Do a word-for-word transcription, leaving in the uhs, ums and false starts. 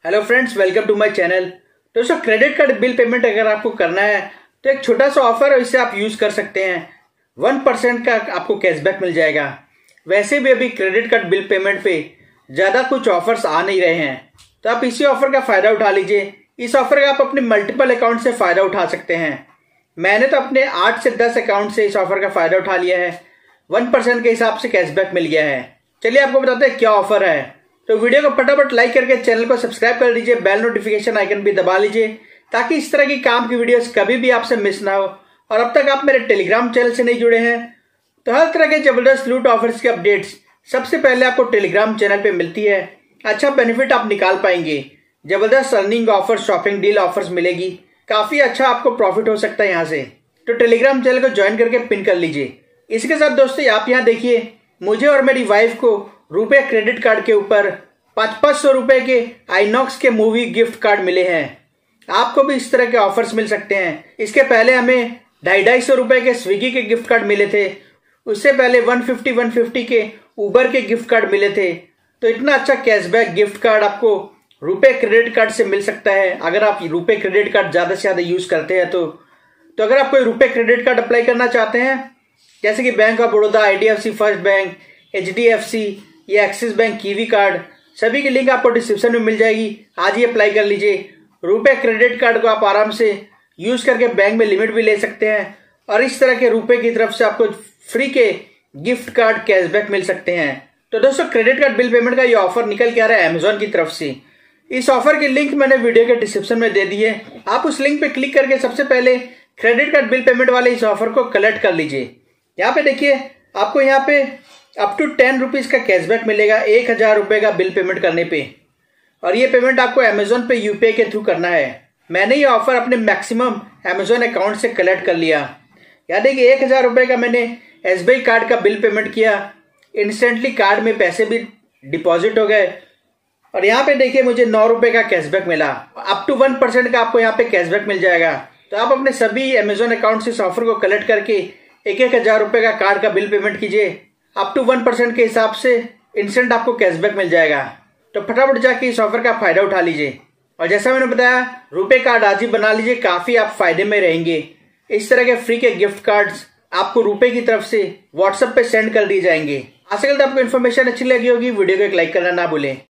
Hello friends, welcome to my channel. दोस्तों, credit card bill payment अगर आपको करना है तो एक छोटा सा ऑफर है, इससे आप यूज कर सकते हैं। वन परसेंट का आपको कैशबैक मिल जाएगा। वैसे भी अभी क्रेडिट कार्ड बिल पेमेंट पे ज्यादा कुछ ऑफर्स आ नहीं रहे हैं, तो आप इसी ऑफर का फायदा उठा लीजिए। इस ऑफर का आप अपने मल्टीपल अकाउंट से फायदा उठा सकते हैं। मैंने तो अपने आठ से दस अकाउंट से इस ऑफर का फायदा उठा लिया है। वन परसेंट के हिसाब से कैशबैक मिल गया है। चलिए आपको बताते हैं क्या ऑफर है। तो वीडियो को फटाफट लाइक करके चैनल को सब्सक्राइब कर लीजिए, बेल नोटिफिकेशन आइकन भी दबा लीजिए ताकि इस तरह की काम की वीडियोस कभी भी आपसे मिस ना हो। और अब तक आप मेरे टेलीग्राम चैनल से नहीं जुड़े हैं तो हर तरह के जबरदस्त लूट ऑफर्स की अपडेट्स सबसे पहले आपको टेलीग्राम चैनल पे मिलती है। अच्छा बेनिफिट आप निकाल पाएंगे, जबरदस्त earning offer, shopping deal offers मिलेगी, काफी अच्छा आपको प्रॉफिट हो सकता है यहाँ से। तो टेलीग्राम चैनल को ज्वाइन करके पिन कर लीजिए। इसके साथ दोस्तों आप यहाँ देखिए, मुझे और मेरी वाइफ को रुपए क्रेडिट कार्ड के ऊपर पाँच पाँच सौ रुपए के आइनॉक्स के मूवी गिफ्ट कार्ड मिले हैं। आपको भी इस तरह के ऑफर्स मिल सकते हैं। इसके पहले हमें ढाई ढाई सौ रुपए के स्विगी के गिफ्ट कार्ड मिले थे। उससे पहले वन फिफ्टी वन फिफ्टी के उबर के गिफ्ट कार्ड मिले थे। तो इतना अच्छा कैशबैक गिफ्ट कार्ड आपको रुपए क्रेडिट कार्ड से मिल सकता है अगर आप रुपए क्रेडिट कार्ड ज्यादा से ज्यादा यूज करते हैं। तो तो अगर आप कोई रुपए क्रेडिट कार्ड अप्लाई करना चाहते हैं, जैसे कि bank of Baroda, I D F C first bank, H D F C या एक्सिस बैंक कीवी कार्ड, सभी की लिंक आपको डिस्क्रिप्शन में मिल जाएगी। आज ही अप्लाई कर लीजिए। रुपए क्रेडिट कार्ड को आप आराम से यूज करके बैंक में लिमिट भी ले सकते हैं और इस तरह के रुपए की तरफ से आपको फ्री के गिफ्ट कार्ड कैशबैक मिल सकते हैं। तो दोस्तों, क्रेडिट कार्ड बिल पेमेंट का ये ऑफर निकल के आ रहा है अमेजोन की तरफ से। इस ऑफर की लिंक मैंने वीडियो के डिस्क्रिप्शन में दे दी है। आप उस लिंक पे क्लिक करके सबसे पहले क्रेडिट कार्ड बिल पेमेंट वाले इस ऑफर को कलेक्ट कर लीजिए। यहाँ पे देखिए, आपको यहाँ पे अप टू टेन रुपीज का कैशबैक मिलेगा एक हजार रुपए का बिल पेमेंट करने पे। और ये पेमेंट आपको अमेजोन पे यूपीआई के थ्रू करना है। मैंने ये ऑफर अपने मैक्सिमम अमेजोन अकाउंट से कलेक्ट कर लिया। याद देखिए, एक हजार रुपए का मैंने एसबीआई कार्ड का बिल पेमेंट किया, इंस्टेंटली कार्ड में पैसे भी डिपॉजिट हो गए। और यहाँ पे देखिए, मुझे नौ रुपए का कैशबैक मिला। अप टू वन परसेंट का आपको यहाँ पे कैशबैक मिल जाएगा। तो आप अपने सभी अमेजोन अकाउंट से इस ऑफर को कलेक्ट करके एक एक हजार रुपए का कार्ड का बिल पेमेंट कीजिए। अप टू वन परसेंट के हिसाब से इंस्टेंट आपको कैशबैक मिल जाएगा। तो फटाफट जाके इस ऑफर का फायदा उठा लीजिए। और जैसा मैंने बताया, रुपए कार्ड आज ही बना लीजिए, काफी आप फायदे में रहेंगे। इस तरह के फ्री के गिफ्ट कार्ड्स आपको रुपए की तरफ से व्हाट्सएप पे सेंड कर दिए जाएंगे। आशा करता हूं आपको इन्फॉर्मेशन अच्छी लगी होगी। वीडियो को एक लाइक करना ना भूलें।